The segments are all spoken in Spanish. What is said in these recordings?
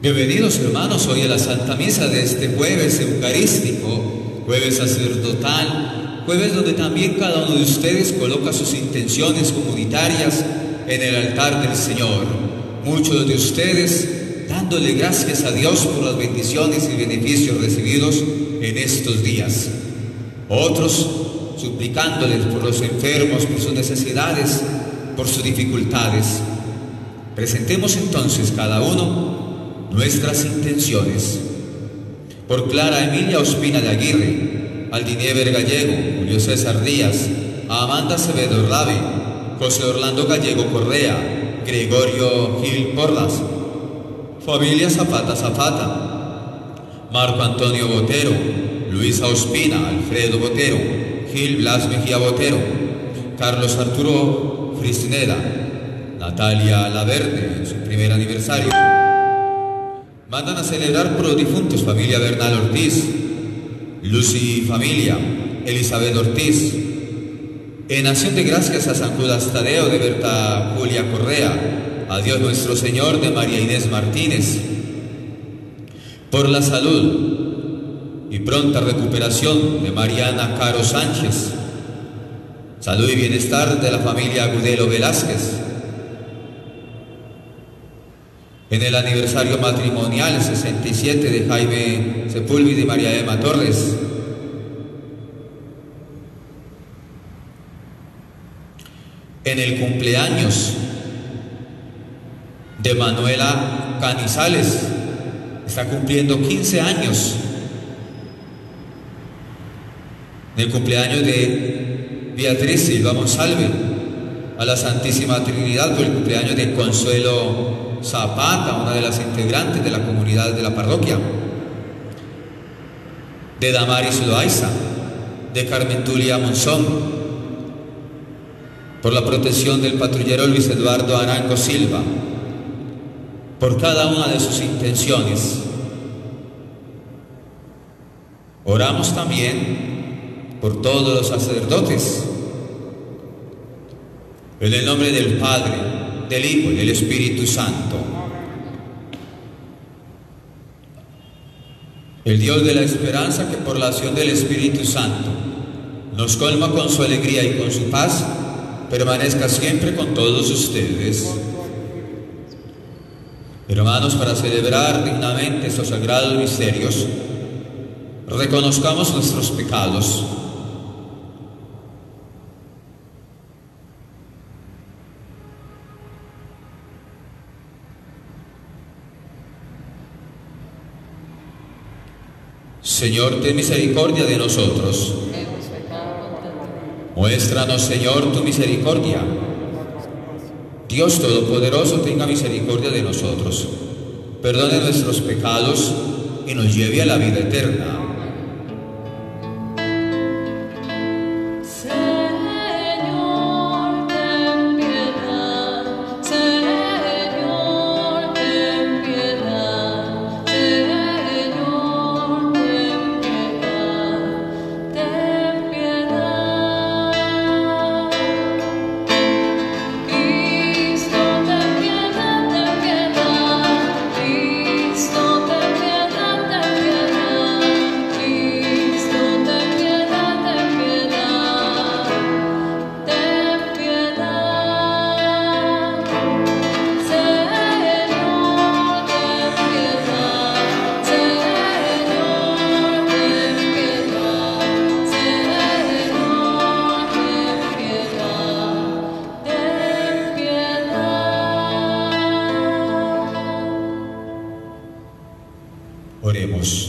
Bienvenidos hermanos hoy a la Santa Misa de este jueves eucarístico, jueves sacerdotal, jueves donde también cada uno de ustedes coloca sus intenciones comunitarias en el altar del Señor. Muchos de ustedes dándole gracias a Dios por las bendiciones y beneficios recibidos en estos días. Otros suplicándoles por los enfermos, por sus necesidades, por sus dificultades. Presentemos entonces cada uno nuestras intenciones. Por Clara Emilia Ospina de Aguirre, Aldiniever Gallego, Julio César Díaz, Amanda Acevedo Rabe, José Orlando Gallego Correa, Gregorio Gil Porras, familia Zapata, Marco Antonio Botero, Luisa Ospina, Alfredo Botero, Gil Blas Mejía Botero, Carlos Arturo Frisneda, Natalia Laverde, en su primer aniversario. Mandan a celebrar por los difuntos familia Bernal Ortiz, Lucy familia, Elizabeth Ortiz. En acción de gracias a San Judas Tadeo de Berta Julia Correa, a Dios nuestro Señor de María Inés Martínez. Por la salud y pronta recuperación de Mariana Caro Sánchez. Salud y bienestar de la familia Agudelo Velázquez. En el aniversario matrimonial 67 de Jaime Sepúlveda y María Emma Torres. En el cumpleaños de Manuela Canizales, está cumpliendo 15 años. En el cumpleaños de Beatriz Silva Monsalve, a la Santísima Trinidad, por el cumpleaños de Consuelo Zapata, una de las integrantes de la comunidad de la parroquia, de Damaris Loaiza, de Carmen Tulia Monzón, por la protección del patrullero Luis Eduardo Arango Silva, por cada una de sus intenciones. Oramos también por todos los sacerdotes, en el nombre del Padre, del Hijo y del Espíritu Santo. El Dios de la esperanza, que por la acción del Espíritu Santo nos colma con su alegría y con su paz, permanezca siempre con todos ustedes. Hermanos, para celebrar dignamente estos sagrados misterios, reconozcamos nuestros pecados. Señor, ten misericordia de nosotros. Muéstranos, Señor, tu misericordia. Dios Todopoderoso, tenga misericordia de nosotros, perdone nuestros pecados y nos lleve a la vida eterna. Oremos.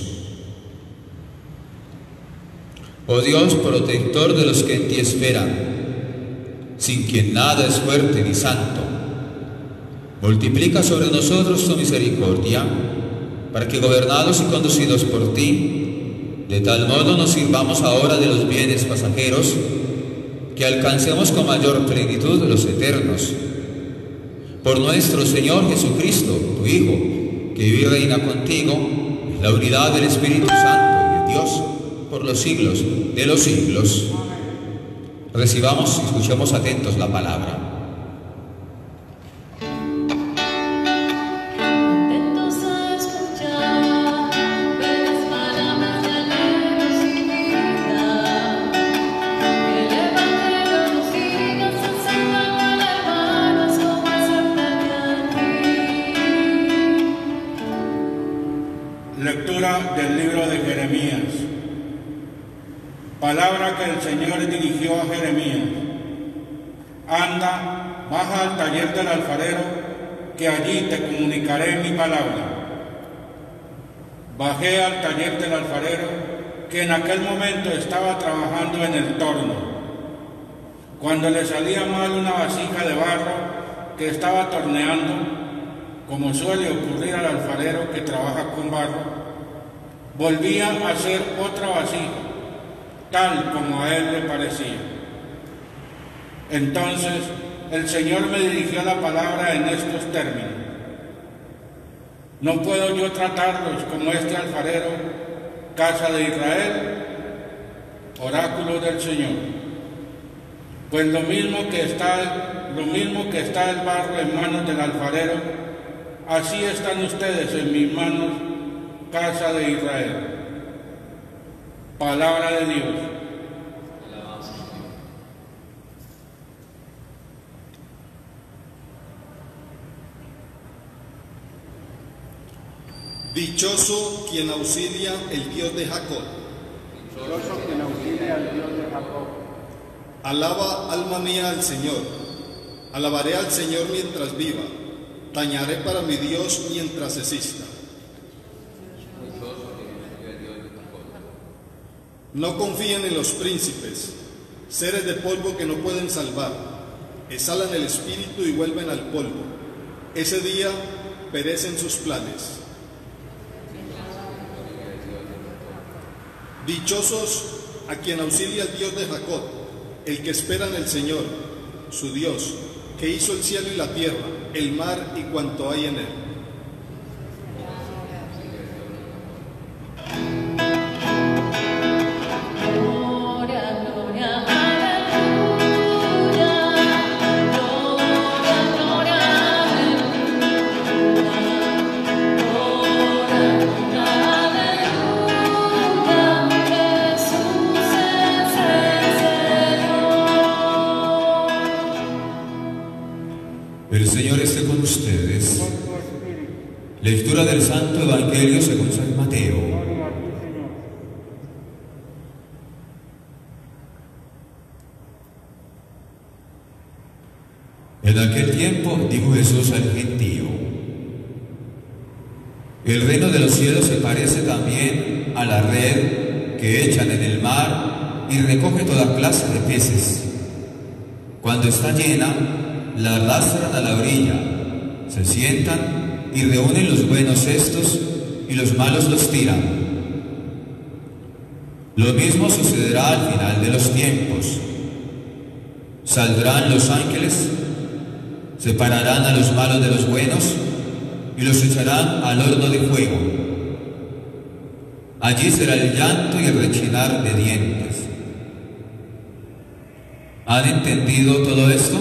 Oh Dios, protector de los que en ti esperan, sin quien nada es fuerte ni santo, multiplica sobre nosotros tu misericordia, para que, gobernados y conducidos por ti, de tal modo nos sirvamos ahora de los bienes pasajeros, que alcancemos con mayor plenitud los eternos. Por nuestro Señor Jesucristo, tu Hijo, que vive y reina contigo, la unidad del Espíritu Santo y de Dios, por los siglos de los siglos. Recibamos y escuchemos atentos la palabra. Atentos a escuchar palabra que el Señor dirigió a Jeremías: anda, baja al taller del alfarero, que allí te comunicaré mi palabra. Bajé al taller del alfarero, que en aquel momento estaba trabajando en el torno. Cuando le salía mal una vasija de barro que estaba torneando, como suele ocurrir al alfarero que trabaja con barro, volvía a hacer otra vasija, tal como a él le parecía. Entonces el Señor me dirigió la palabra en estos términos: no puedo yo tratarlos como este alfarero, casa de Israel, oráculo del Señor. Pues lo mismo que está el barro en manos del alfarero, así están ustedes en mis manos, casa de Israel. Palabra de Dios. Dichoso quien auxilia el Dios de Jacob. Dichoso quien auxilia al Dios de Jacob. Alaba, alma mía, al Señor. Alabaré al Señor mientras viva. Tañaré para mi Dios mientras exista. No confíen en los príncipes, seres de polvo que no pueden salvar. Exhalan el espíritu y vuelven al polvo. Ese día perecen sus planes. Dichosos a quien auxilia el Dios de Jacob, el que espera en el Señor, su Dios, que hizo el cielo y la tierra, el mar y cuanto hay en él. El Señor esté con ustedes. Lectura del Santo Evangelio según San Mateo. En aquel tiempo dijo Jesús al gentío: el reino de los cielos se parece también a la red que echan en el mar y recoge toda clase de peces. Cuando está llena, la arrastran a la orilla, se sientan y reúnen los buenos cestos y los malos los tiran. Lo mismo sucederá al final de los tiempos. Saldrán los ángeles, separarán a los malos de los buenos y los echarán al horno de fuego. Allí será el llanto y el rechinar de dientes. ¿Han entendido todo esto?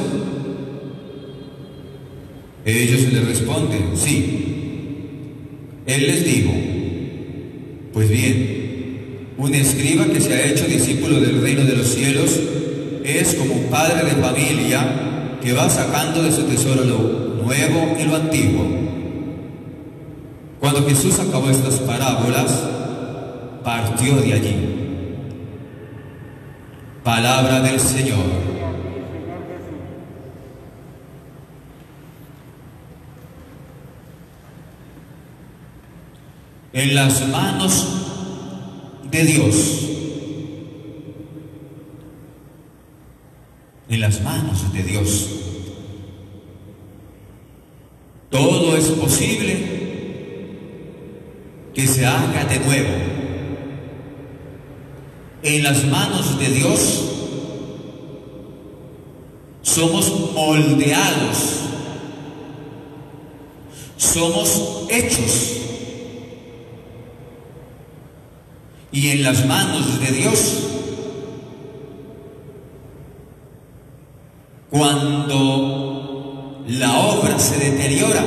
Ellos le responden: sí. Él les dijo: pues bien, un escriba que se ha hecho discípulo del reino de los cielos es como un padre de familia que va sacando de su tesoro lo nuevo y lo antiguo. Cuando Jesús acabó estas parábolas, partió de allí. Palabra del Señor. En las manos de Dios. En las manos de Dios. Todo es posible que se haga de nuevo. En las manos de Dios somos moldeados, somos hechos. Y en las manos de Dios, cuando la obra se deteriora,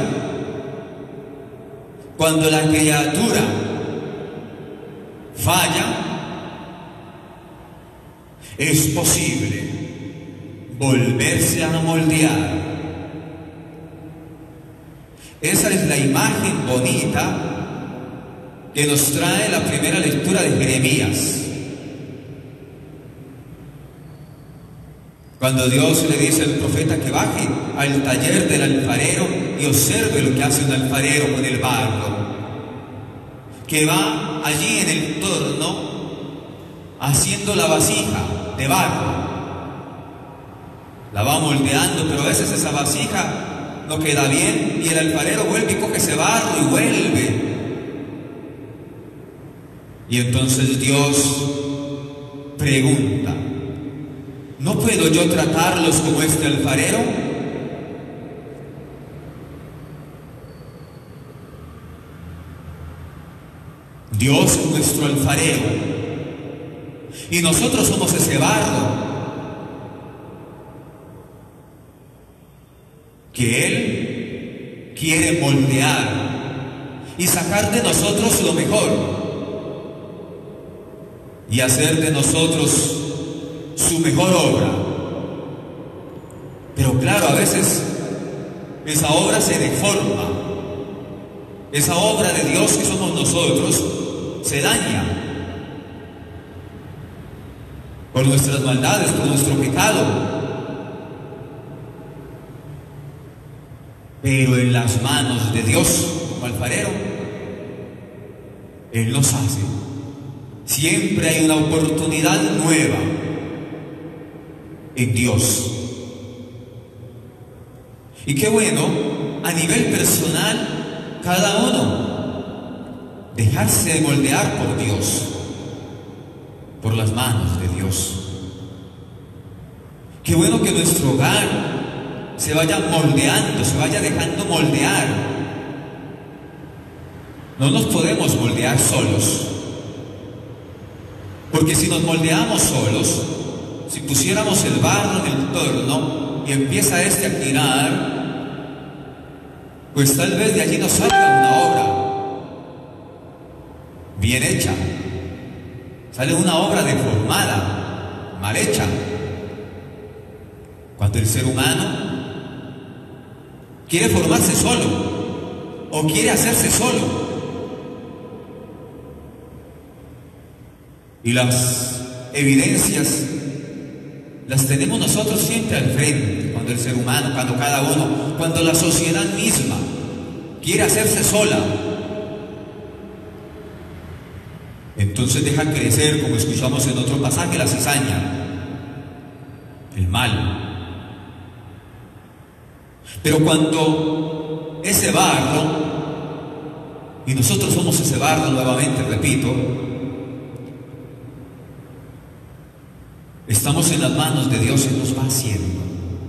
cuando la criatura falla, es posible volverse a moldear. Esa es la imagen bonita que nos trae la primera lectura de Jeremías. Cuando Dios le dice al profeta que baje al taller del alfarero y observe lo que hace un alfarero con el barro, que va allí en el torno haciendo la vasija de barro, la va moldeando, pero a veces esa vasija no queda bien y el alfarero vuelve y coge ese barro y vuelve. Y entonces Dios pregunta: ¿no puedo yo tratarlos como este alfarero? Dios es nuestro alfarero y nosotros somos ese barro que Él quiere moldear y sacar de nosotros lo mejor y hacer de nosotros su mejor obra. Pero claro, a veces esa obra se deforma, esa obra de Dios que somos nosotros se daña por nuestras maldades, por nuestro pecado. Pero en las manos de Dios, como alfarero, Él los hace. Siempre hay una oportunidad nueva en Dios. Y qué bueno, a nivel personal, cada uno dejarse moldear por Dios, por las manos de Dios. Qué bueno que nuestro hogar se vaya moldeando, se vaya dejando moldear. No nos podemos moldear solos, porque si nos moldeamos solos, si pusiéramos el barro en el torno y empieza este a girar, pues tal vez de allí nos salga una obra bien hecha, sale una obra deformada, mal hecha. Cuando el ser humano quiere formarse solo o quiere hacerse solo, y las evidencias las tenemos nosotros siempre al frente, cuando el ser humano, cuando cada uno, cuando la sociedad misma quiere hacerse sola, entonces deja crecer, como escuchamos en otro pasaje, la cizaña, el mal. Pero cuando ese barro, y nosotros somos ese barro nuevamente, repito, estamos en las manos de Dios, Él nos va haciendo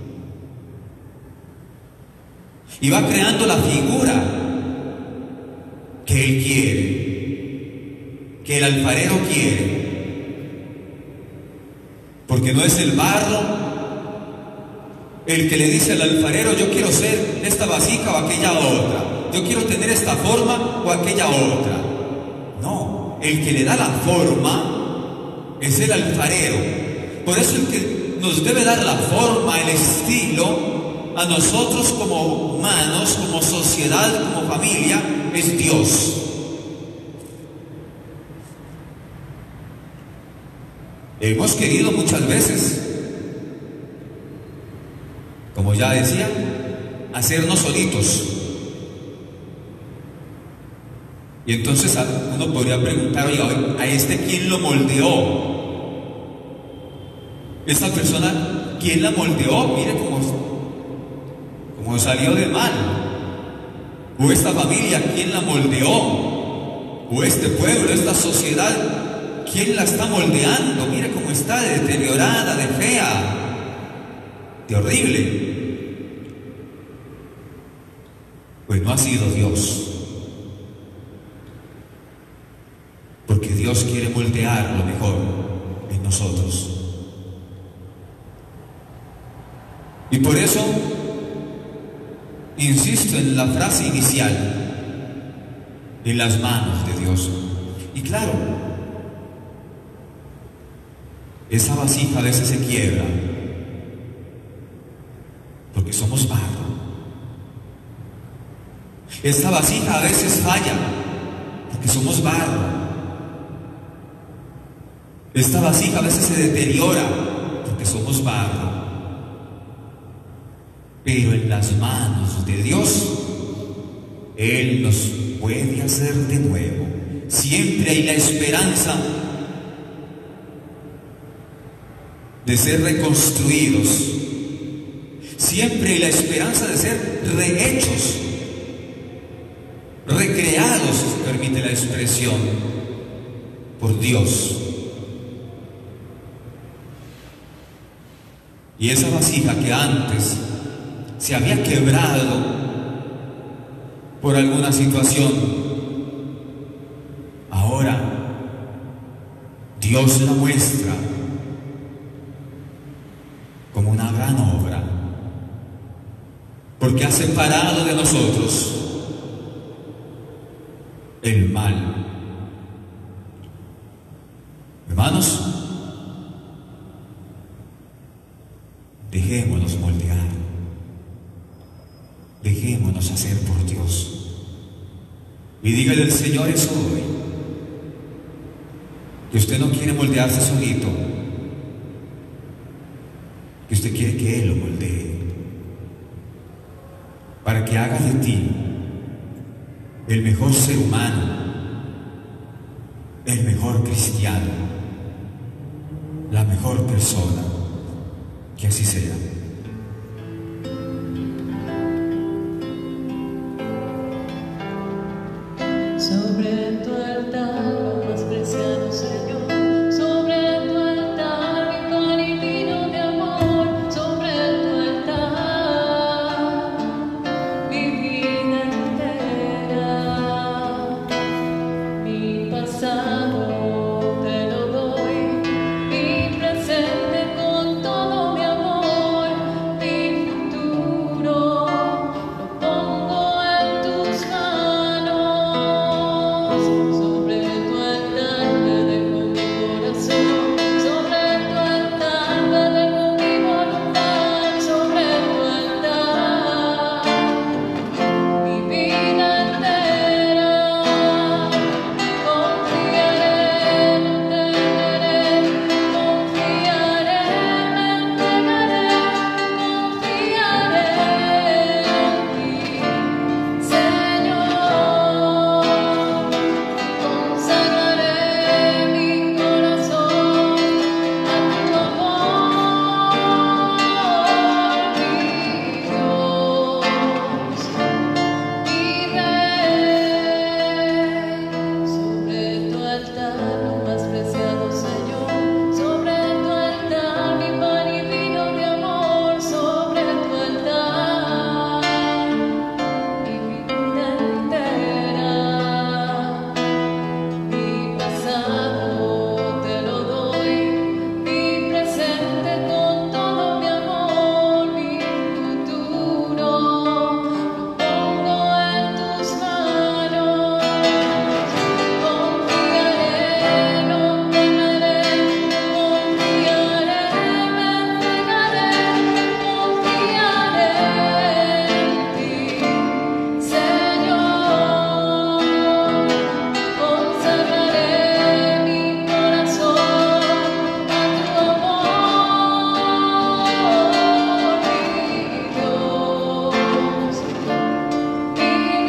y va creando la figura que Él quiere, que el alfarero quiere, porque no es el barro el que le dice al alfarero: yo quiero ser esta vasija o aquella otra, yo quiero tener esta forma o aquella otra. No, el que le da la forma es el alfarero. Por eso el que nos debe dar la forma, el estilo a nosotros como humanos, como sociedad, como familia, es Dios. Hemos querido muchas veces, como ya decía, hacernos solitos. Y entonces uno podría preguntar: oiga, ¿a este quién lo moldeó? Esta persona, ¿quién la moldeó? Mire cómo salió de mal. O esta familia, ¿quién la moldeó? O este pueblo, esta sociedad, ¿quién la está moldeando? Mire cómo está de deteriorada, de fea, de horrible. Pues no ha sido Dios. Porque Dios quiere moldear lo mejor en nosotros. Y por eso insisto en la frase inicial: en las manos de Dios. Y claro, esa vasija a veces se quiebra porque somos barro. Esta vasija a veces falla porque somos barro. Esta vasija a veces se deteriora porque somos barro. pero en las manos de Dios, Él nos puede hacer de nuevo. Siempre hay la esperanza de ser reconstruidos. Siempre hay la esperanza de ser rehechos, recreados, si se permite la expresión, por Dios. Y esa vasija que antes se había quebrado por alguna situación, ahora Dios la muestra como una gran obra, porque ha separado de nosotros el mal. Hermanos, dejémonos moldear, dejémonos hacer por Dios. Y dígale al Señor eso hoy, que usted no quiere moldearse solito, que usted quiere que Él lo moldee, para que haga de ti el mejor ser humano, el mejor cristiano, la mejor persona. Que así sea. Sobre tu altar, lo más preciado, Señor, sobre tu altar, mi pan y vino de amor, sobre tu altar, mi vida entera, mi pasado te lo doy, mi presente con todo mi amor, mi futuro lo pongo en tus manos. Sobre tu altar te dejo mi corazón, sobre tu altar te dejo mi voluntad, sobre tu altar mi vida entera. Confiaré, no temeré, confiaré, me entregaré, confiaré en ti, Señor. Consagraré mi corazón a tu amor, mi Dios, mi Rey. Sobre tu altar, lo más preciado, Señor, sobre tu altar, mi pan y vino de amor, sobre tu altar, mi vida entera. Mi pasado te lo doy, mi presente con todo mi amor, mi futuro lo pongo en tus manos. Confiaré, no temeré, confiaré, me entregaré, confiaré en ti, Señor. Consagraré mi corazón a tu amor, mi Dios, mi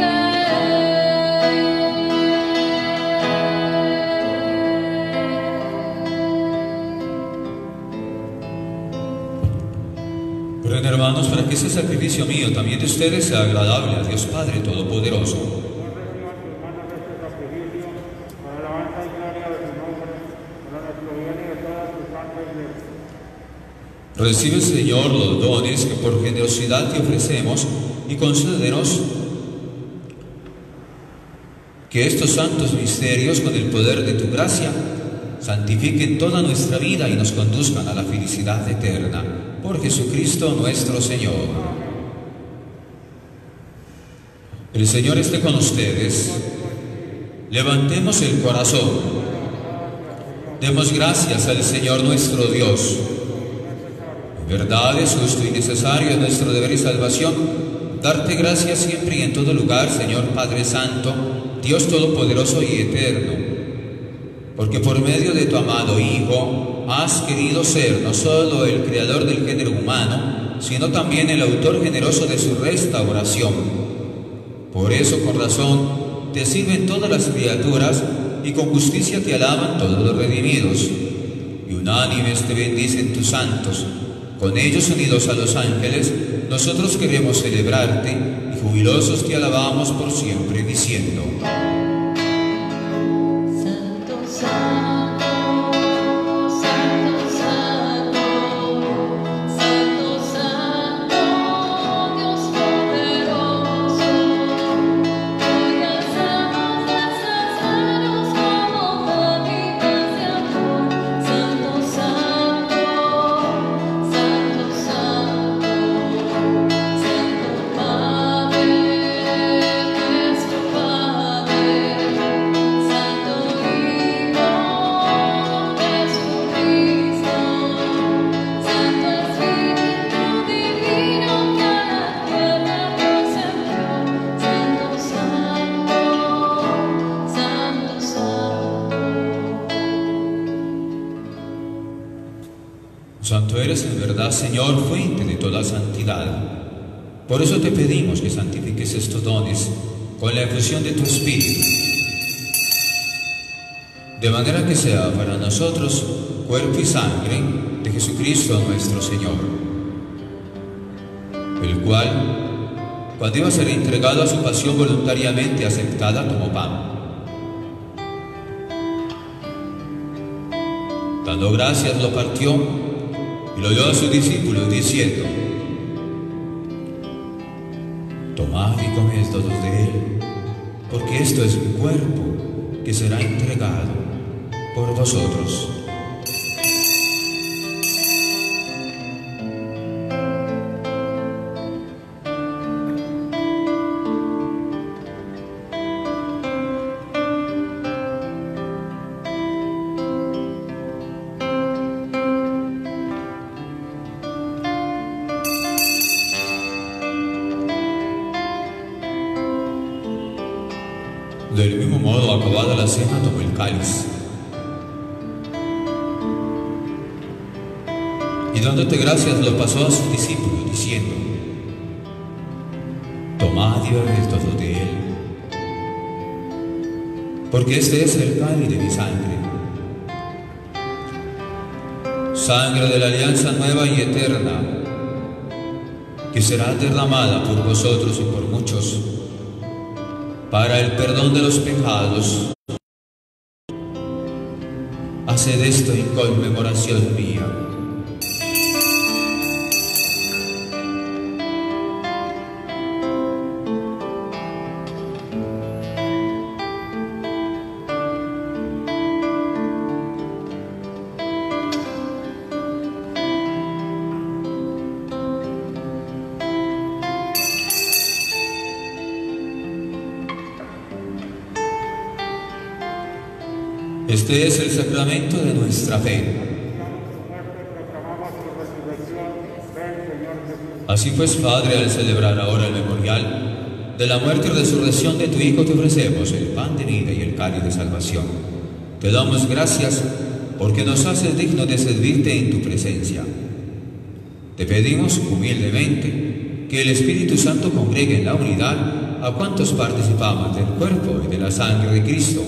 Oren, hermanos, para que ese sacrificio mío, también de ustedes, sea agradable a Dios Padre Todopoderoso. No reciban tus manos este sacrificio, para alabanza y gloria de tu nombre, para nuestro bien y de todas tus santas iglesias. Recibe, Señor, los dones que por generosidad te ofrecemos y concédenos que estos santos misterios, con el poder de tu gracia, santifiquen toda nuestra vida y nos conduzcan a la felicidad eterna. Por Jesucristo nuestro Señor. El Señor esté con ustedes. Levantemos el corazón. Demos gracias al Señor nuestro Dios. En verdad es justo y necesario, es nuestro deber y salvación, darte gracias siempre y en todo lugar, Señor Padre Santo, Dios Todopoderoso y Eterno. porque por medio de tu amado Hijo has querido ser no solo el creador del género humano, sino también el autor generoso de su restauración. Por eso, con razón, te sirven todas las criaturas y con justicia te alaban todos los redimidos. Y unánimes te bendicen tus santos. Con ellos unidos a los ángeles, nosotros queremos celebrarte y jubilosos te alabamos por siempre, diciendo: Santo, Santo, Santo, Santo, Santo, Santo, Dios poderoso. Hoy alzamos nuestras manos como dádivas de amor. Santo, Santo, Santo, Santo, Santo Padre, nuestro Padre, Santo Hijo Jesucristo, Santo Espíritu Divino que a la tierra descendió. Santo, Santo, Santo, Santo. Santo eres en verdad, Señor, fuente de toda santidad. Por eso te pedimos que santifiques estos dones con la efusión de tu Espíritu, de manera que sea para nosotros cuerpo y sangre de Jesucristo nuestro Señor, el cual, cuando iba a ser entregado a su pasión voluntariamente aceptada, tomó pan. Dando gracias, lo partió y lo dio a sus discípulos, diciendo: tomad y comed todos de él, porque esto es mi cuerpo, que será entregado por vosotros. Del mismo modo, acabada la cena, tomó el cáliz y dándote gracias lo pasó a sus discípulos, diciendo: tomad y bebed todos de él, porque este es el cáliz de mi sangre, sangre de la alianza nueva y eterna, que será derramada por vosotros y por muchos para el perdón de los pecados. Haced esto en conmemoración mía. Este es el sacramento de nuestra fe. Así pues, Padre, al celebrar ahora el memorial de la muerte y resurrección de tu Hijo, te ofrecemos el pan de vida y el cáliz de salvación. Te damos gracias porque nos haces dignos de servirte en tu presencia. Te pedimos humildemente que el Espíritu Santo congregue en la unidad a cuantos participamos del cuerpo y de la sangre de Cristo.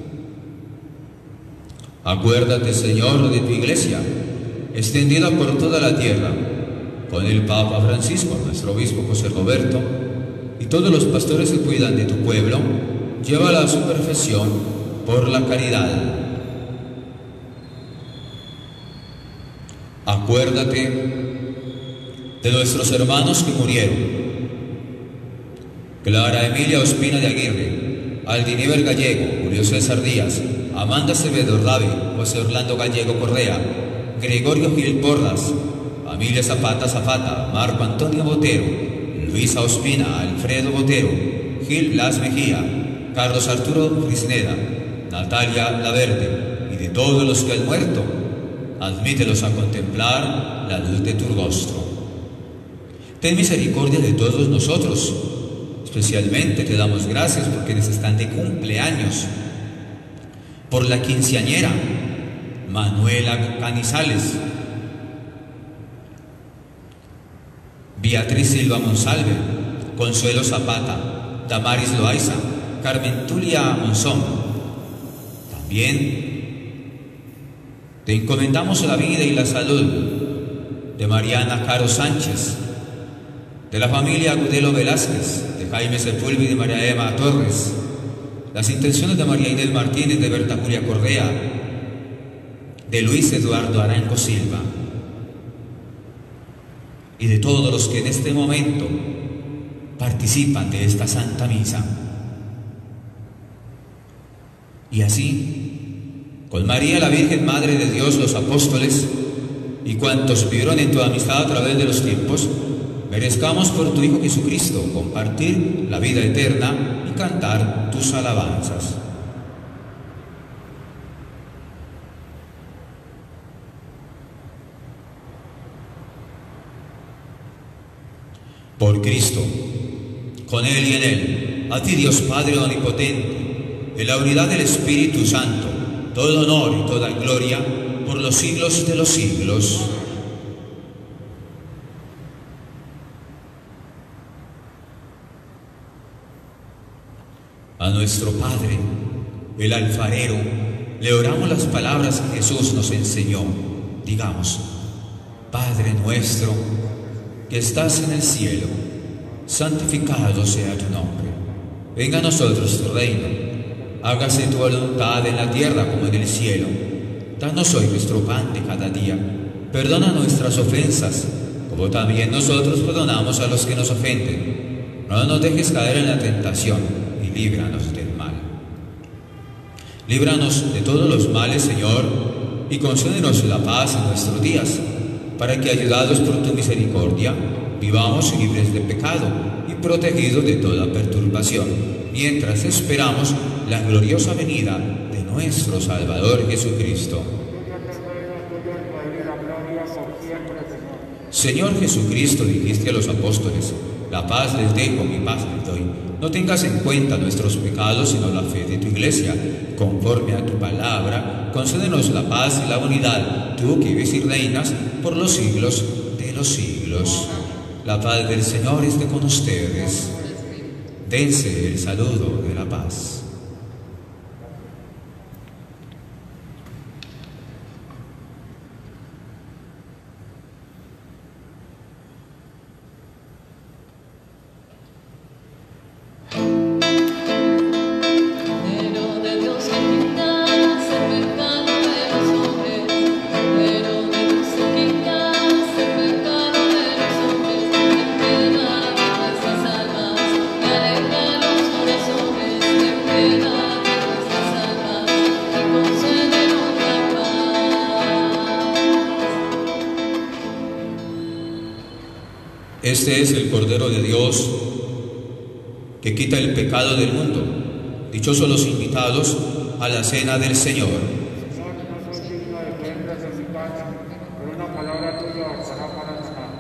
Acuérdate, Señor, de tu Iglesia, extendida por toda la tierra, con el Papa Francisco, nuestro obispo José Roberto, y todos los pastores que cuidan de tu pueblo. Llévala a su perfección por la caridad. Acuérdate de nuestros hermanos que murieron: Clara Emilia Ospina de Aguirre, Aldiniver Gallego, Julio César Díaz, Amanda Acevedo Ravi, José Orlando Gallego Correa, Gregorio Gil Porras, Emilia Zapata, Marco Antonio Botero, Luisa Ospina, Alfredo Botero, Gil Blas Mejía, Carlos Arturo Frisneda, Natalia Laverde, y de todos los que han muerto, admítelos a contemplar la luz de tu rostro. Ten misericordia de todos nosotros. Especialmente te damos gracias por quienes están de cumpleaños. por la quinceañera Manuela Canizales, Beatriz Silva Monsalve, Consuelo Zapata, Damaris Loaiza, Carmen Tulia Monzón. También te encomendamos la vida y la salud de Mariana Caro Sánchez, de la familia Agudelo Velázquez, de Jaime Sepúlveda y de María Emma Torres, las intenciones de María Inés Martínez, de Berta Julia Correa, de Luis Eduardo Arango Silva, y de todos los que en este momento participan de esta Santa Misa. Y así, con María la Virgen Madre de Dios, los apóstoles y cuantos vivieron en tu amistad a través de los tiempos, merezcamos por tu Hijo Jesucristo compartir la vida eterna y cantar tus alabanzas. Por Cristo, con Él y en Él, a ti Dios Padre Omnipotente, en la unidad del Espíritu Santo, todo honor y toda gloria por los siglos de los siglos. A nuestro Padre, el alfarero, le oramos las palabras que Jesús nos enseñó. Digamos: Padre nuestro, que estás en el cielo, santificado sea tu nombre. Venga a nosotros tu reino. Hágase tu voluntad en la tierra como en el cielo. Danos hoy nuestro pan de cada día. Perdona nuestras ofensas, como también nosotros perdonamos a los que nos ofenden. No nos dejes caer en la tentación y líbranos del mal. Líbranos de todos los males, Señor, y concédenos la paz en nuestros días, para que, ayudados por tu misericordia, vivamos libres de pecado y protegidos de toda perturbación, mientras esperamos la gloriosa venida de nuestro Salvador Jesucristo. Señor Jesucristo, dijiste a los apóstoles: la paz les dejo, mi paz les doy. No tengas en cuenta nuestros pecados, sino la fe de tu Iglesia. Conforme a tu palabra, concédenos la paz y la unidad, tú que vives y reinas por los siglos de los siglos. La paz del Señor esté con ustedes. Dense el saludo de la paz. Este es el Cordero de Dios que quita el pecado del mundo. Dichosos los invitados a la cena del Señor. Señor, no soy digno de que entres en mi casa, pero una palabra tuya bastará para sanar.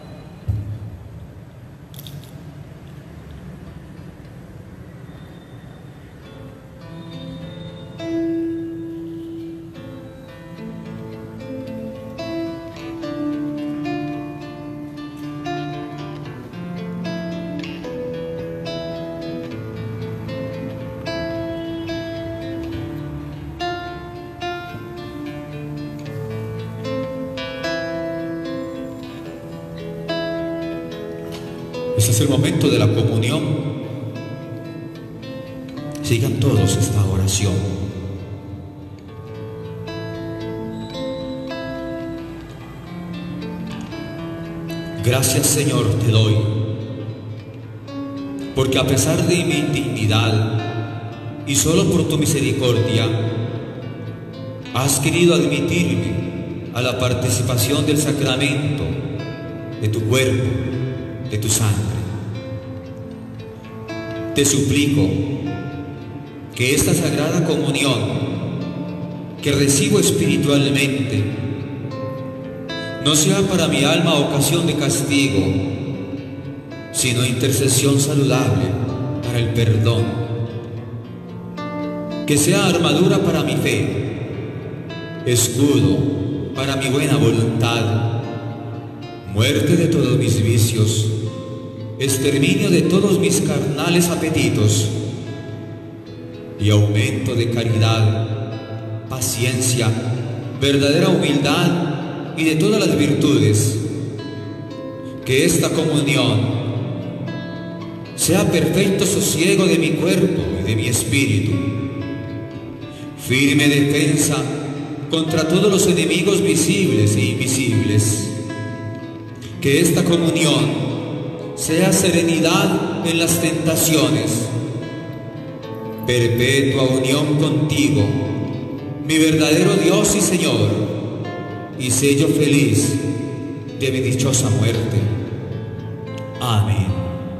Este es el momento de la comunión. Sigan todos esta oración. Gracias, Señor, te doy, porque a pesar de mi indignidad y solo por tu misericordia, has querido admitirme a la participación del sacramento de tu cuerpo, de tu sangre. Te suplico que esta sagrada comunión que recibo espiritualmente no sea para mi alma ocasión de castigo, sino intercesión saludable para el perdón. que sea armadura para mi fe, escudo para mi buena voluntad, muerte de todos mis vicios, exterminio de todos mis carnales apetitos y aumento de caridad, paciencia, verdadera humildad y de todas las virtudes. Que esta comunión sea perfecto sosiego de mi cuerpo y de mi espíritu, firme defensa contra todos los enemigos visibles e invisibles. Que esta comunión sea serenidad en las tentaciones, perpetua unión contigo, mi verdadero Dios y Señor, y sello feliz de mi dichosa muerte. Amén.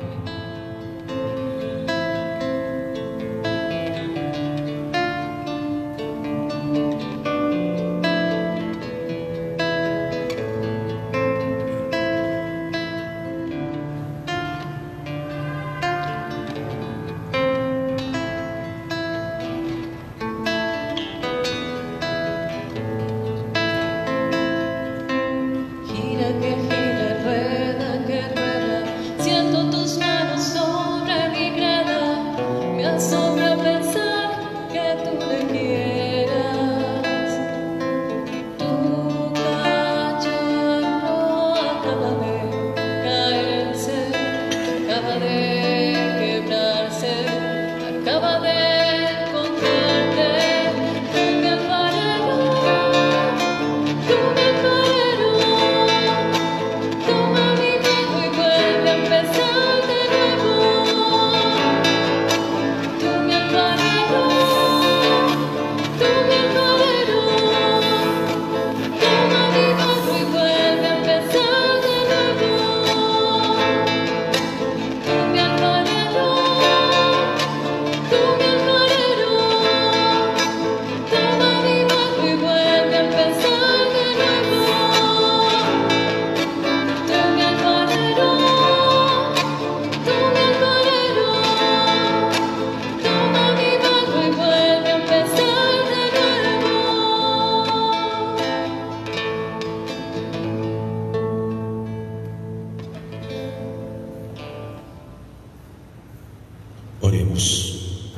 Oremos.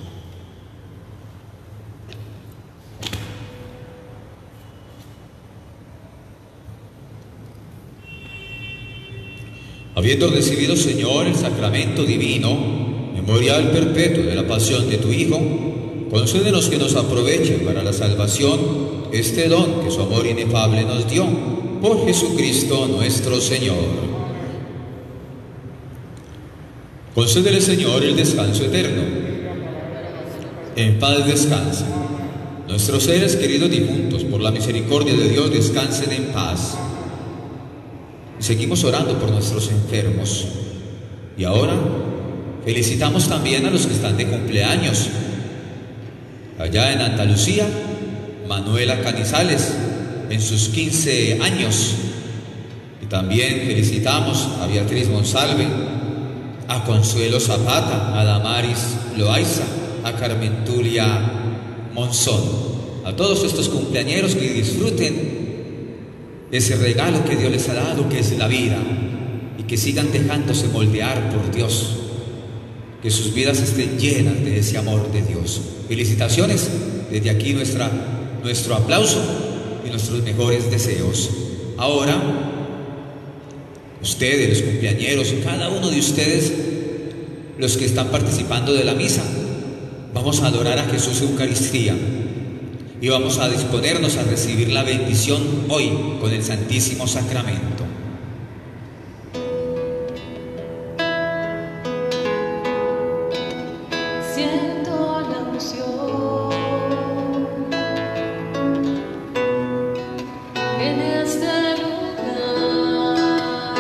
Habiendo recibido, Señor, el sacramento divino, memorial perpetuo de la pasión de tu Hijo, concédenos que nos aproveche para la salvación este don que su amor inefable nos dio, por Jesucristo nuestro Señor. Concédele, Señor, el descanso eterno. En paz descansen. Nuestros seres queridos difuntos, por la misericordia de Dios, descansen en paz. Y seguimos orando por nuestros enfermos. Y ahora felicitamos también a los que están de cumpleaños. Allá en Andalucía, Manuela Canizales, en sus 15 años. Y también felicitamos a Beatriz Monsalve, a Consuelo Zapata, a Damaris Loaiza, a Carmen Tulia Monzón, a todos estos cumpleañeros que disfruten ese regalo que Dios les ha dado, que es la vida, y que sigan dejándose moldear por Dios, que sus vidas estén llenas de ese amor de Dios. Felicitaciones, desde aquí nuestro aplauso y nuestros mejores deseos. Ahora, ustedes, los cumpleañeros, cada uno de ustedes, los que están participando de la misa, vamos a adorar a Jesús en Eucaristía y vamos a disponernos a recibir la bendición hoy con el Santísimo Sacramento. Siento la unción en este lugar,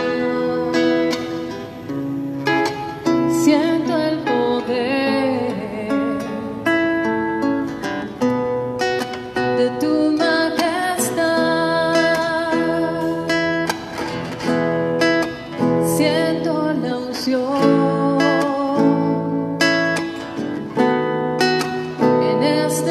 siento el poder de tu majestad, siento la unción en este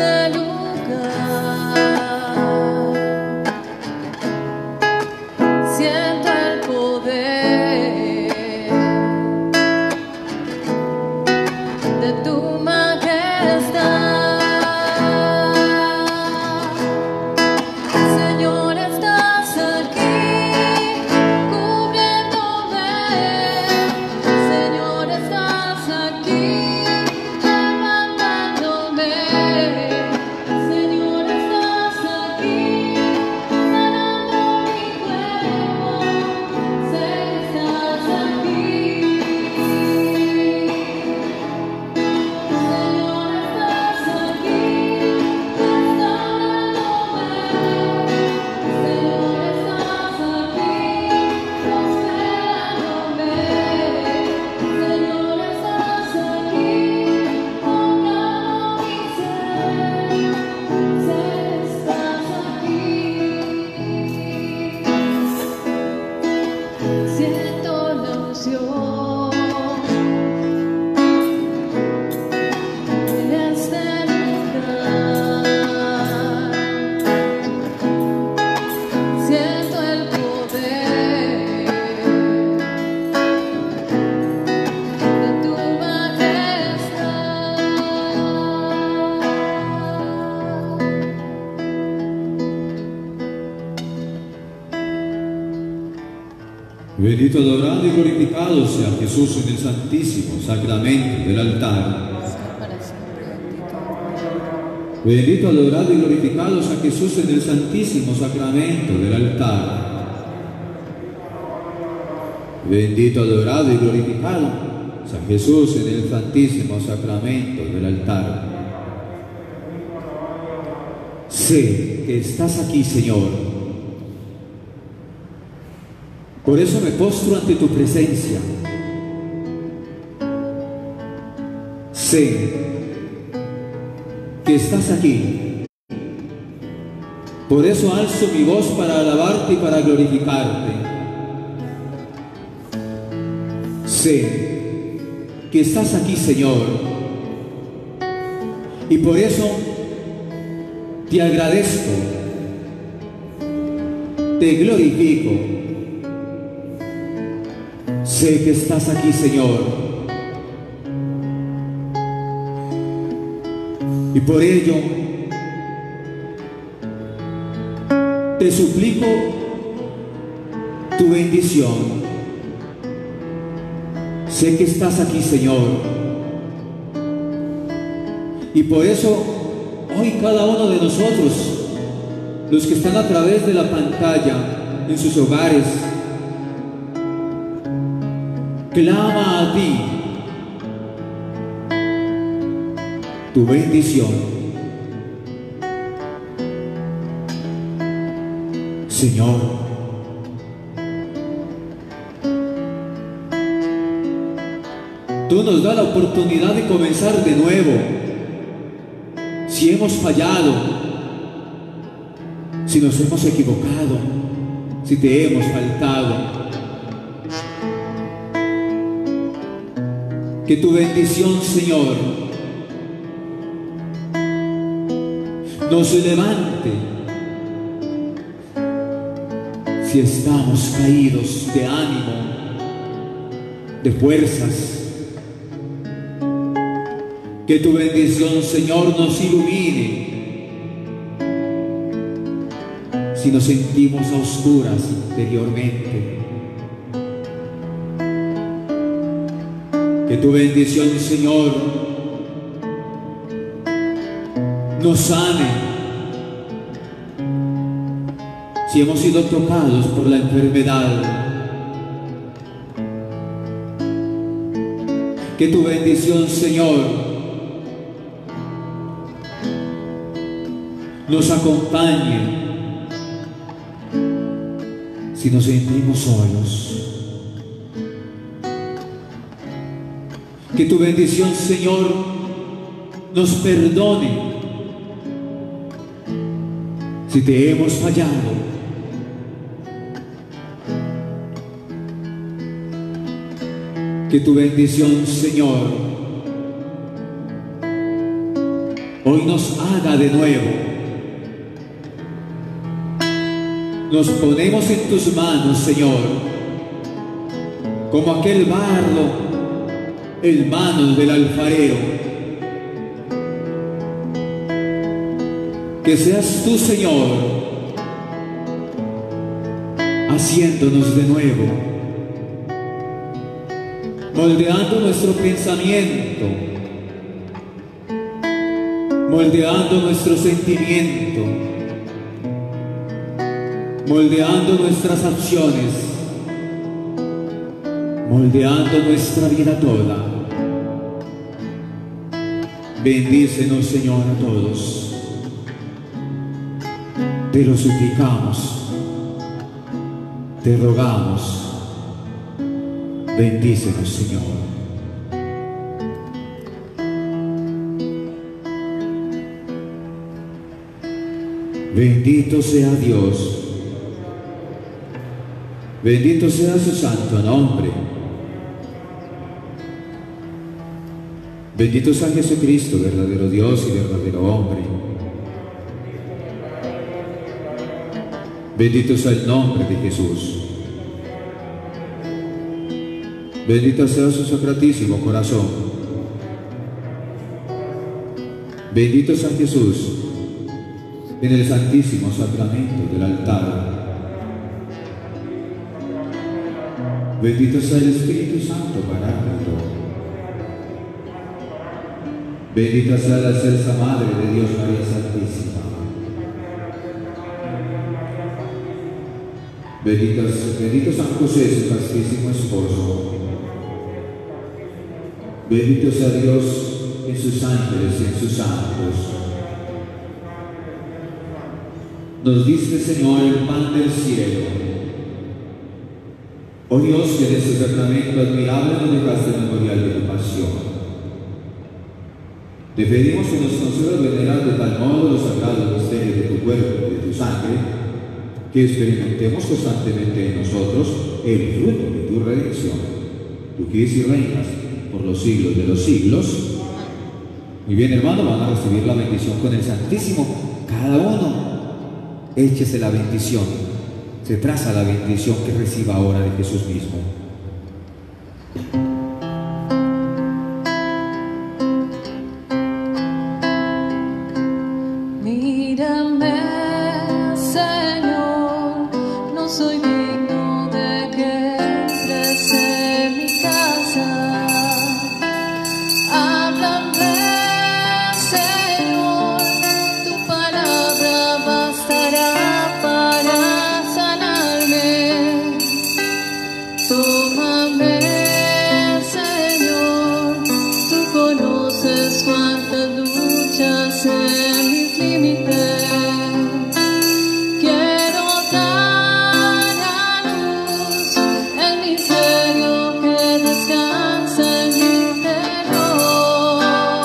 Bendito, adorado y glorificado sea Jesús en el santísimo sacramento del altar. Bendito, adorado y glorificado sea Jesús en el santísimo sacramento del altar. Bendito, adorado y glorificado sea Jesús en el santísimo sacramento del altar. Sé que estás aquí, Señor. Por eso me postro ante tu presencia. Sé que estás aquí. Por eso alzo mi voz para alabarte y para glorificarte. Sé que estás aquí, Señor. Y por eso te agradezco, te glorifico. Sé que estás aquí, Señor, y por ello te suplico tu bendición. Sé que estás aquí, Señor, y por eso hoy cada uno de nosotros, los que están a través de la pantalla en sus hogares, clama a ti tu bendición. Señor, tú nos das la oportunidad de comenzar de nuevo. Si hemos fallado, si nos hemos equivocado, si te hemos faltado, que tu bendición, Señor, nos levante si estamos caídos de ánimo, de fuerzas. Que tu bendición, Señor, nos ilumine si nos sentimos a oscuras interiormente. Que tu bendición, Señor, nos sane si hemos sido tocados por la enfermedad. Que tu bendición, Señor, nos acompañe si nos sentimos solos. Que tu bendición, Señor, nos perdone si te hemos fallado. Que tu bendición, Señor, hoy nos haga de nuevo. Nos ponemos en tus manos, Señor, como aquel barro en manos del alfarero. Que seas tú, Señor, haciéndonos de nuevo, moldeando nuestro pensamiento, moldeando nuestro sentimiento, moldeando nuestras acciones, moldeando nuestra vida toda. Bendícenos, Señor, a todos. Te lo suplicamos, te rogamos. Bendícenos, Señor. Bendito sea Dios. Bendito sea su santo nombre. Bendito sea Jesucristo, verdadero Dios y verdadero hombre. Bendito sea el nombre de Jesús. Bendito sea su sacratísimo corazón. Bendito sea Jesús en el santísimo sacramento del altar. Bendito sea el Espíritu Santo, Paráclito. Bendita sea la excelsa Madre de Dios, María Santísima. Bendito San José, su castísimo esposo. Bendito sea Dios en sus ángeles y en sus santos. Nos diste, Señor, el pan del cielo. Oh Dios, que en este sacramento admirable nos dejaste el memorial de tu pasión. Te pedimos que nos concedas venerar de tal modo los sagrados misterios de tu cuerpo y de tu sangre, que experimentemos constantemente en nosotros el fruto de tu redención. Tú que vives y reinas por los siglos de los siglos. Muy bien, hermano, van a recibir la bendición con el Santísimo. Cada uno échese la bendición. Se traza la bendición que reciba ahora de Jesús mismo. Mírame, Señor, no soy digno de que entres en mi casa. Háblame, Señor, tu palabra bastará para sanarme. Tómame, Señor, tú conoces cuántas luchas en mis límites. Quiero dar a luz el misterio que descansa en mi interior.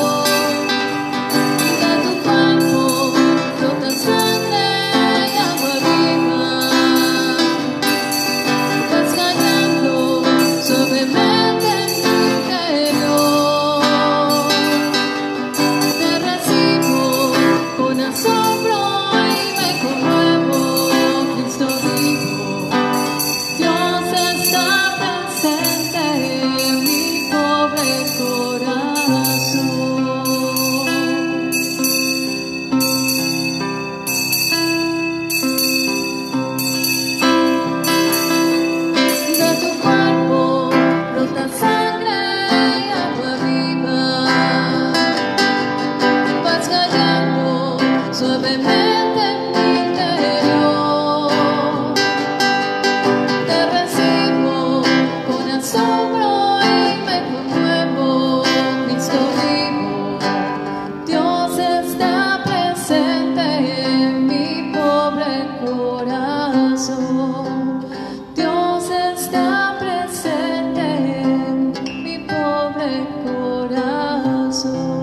De tu cuerpo brota sangre y agua viva. Vas cayendo suavemente en mi interior. Te recibo con asombro y me conmuevo, Cristo vivo. Dios está presente en mi pobre corazón. De tu cuerpo brota sangre y agua viva. Vas cayendo suavemente en mi interior. Te recibo con asombro y me conmuevo, Cristo vivo. Dios está presente en mi pobre corazón. Dios está presente en mi pobre corazón.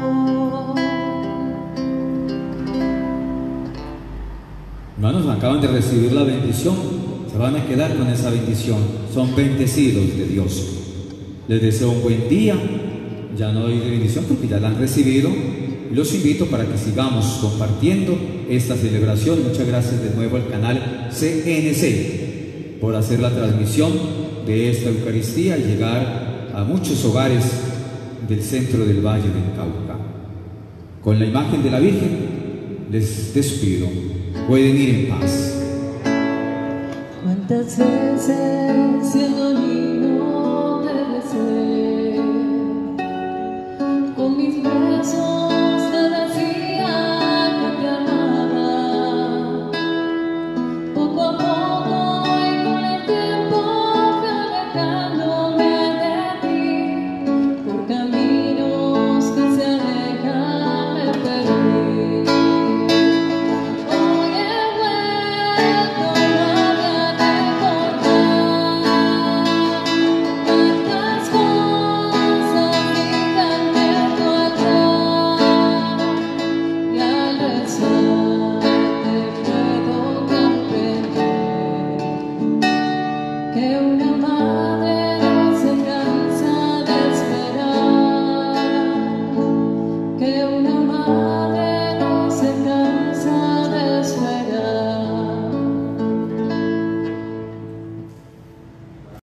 Hermanos, acaban de recibir la bendición. Se van a quedar con esa bendición. Son bendecidos de Dios. Les deseo un buen día. Ya no hay bendición porque ya la han recibido. Y los invito para que sigamos compartiendo esta celebración. Muchas gracias de nuevo al canal CNC por hacer la transmisión de esta Eucaristía y llegar a muchos hogares del centro del Valle del Cauca. Con la imagen de la Virgen les despido. Pueden ir en paz. ¿Cuántas veces